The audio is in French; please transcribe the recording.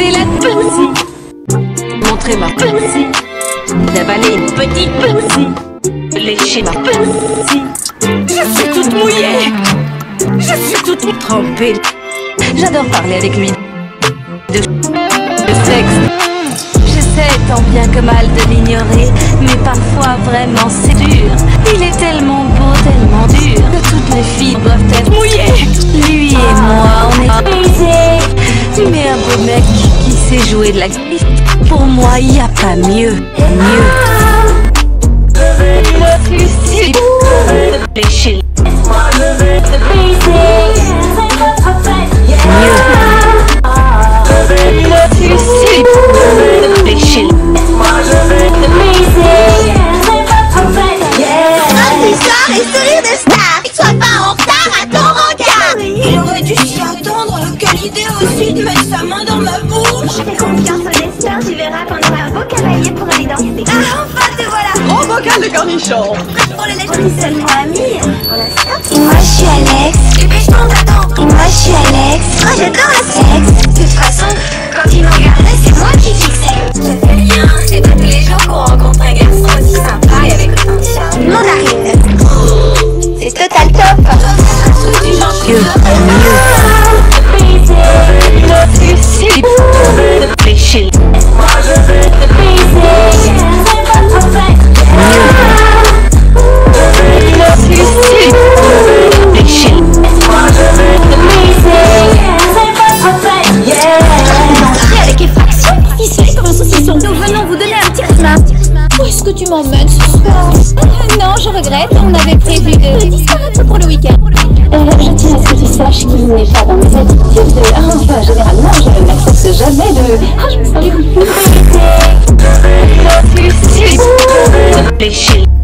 Lécher la poussée. Montrer ma poussée. D'avaler une petite poussée. Lécher ma poussée. Je suis toute mouillée. Je suis toute trempée. J'adore parler avec lui de sexe. J'essaie tant bien que mal de l'ignorer, mais parfois vraiment c'est dur. Il est tellement beau, tellement dur, que toutes les filles doivent être mouillées. Lui et moi, on est baisés. Mais un beau mec qui sait jouer de la guitare, pour moi y a pas mieux. Mieux. Lécher. Et sourire de star, sois pas en retard à ton regard. Il aurait dû s'y attendre, quelle idée aussi de mettre sa main dans ma bouche. Fais confiance au destin, tu verras qu'on aura un beau cavalier pour aller danser. Ah, enfin te voilà. Gros bocal de cornichons. Pour le lèche. On est seulement amis pour l'instant. Et moi je suis Alex. Dépêche-toi, t'attends. Et moi je suis Alex. Oh j'adore le sexe. De toute façon, quand il me regardait, c'est moi qui fixais. Ça fait rien, c'est pas tous les jours qu'on rencontre un garçon aussi sympa et avec autant de charme. Mandarine. C'est total top. Lécher. Avec effraction, ici comme un saucisson. Nous venons vous donner un petit rythme. Où est-ce que tu m'emmènes ce soir? Non, je regrette, on avait prévu de disparaître pour le week-end. Je tiens à ce que tu saches qu'il n'est pas dans mes habitudes de... Enfin, généralement, je n'accepte jamais de... Ah, je me sens Lécher.